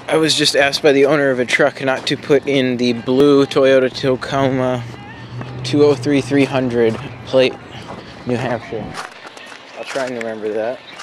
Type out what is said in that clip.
I was just asked by the owner of a truck not to put in the blue Toyota Tacoma 203 300 plate, New Hampshire. I'll try and remember that.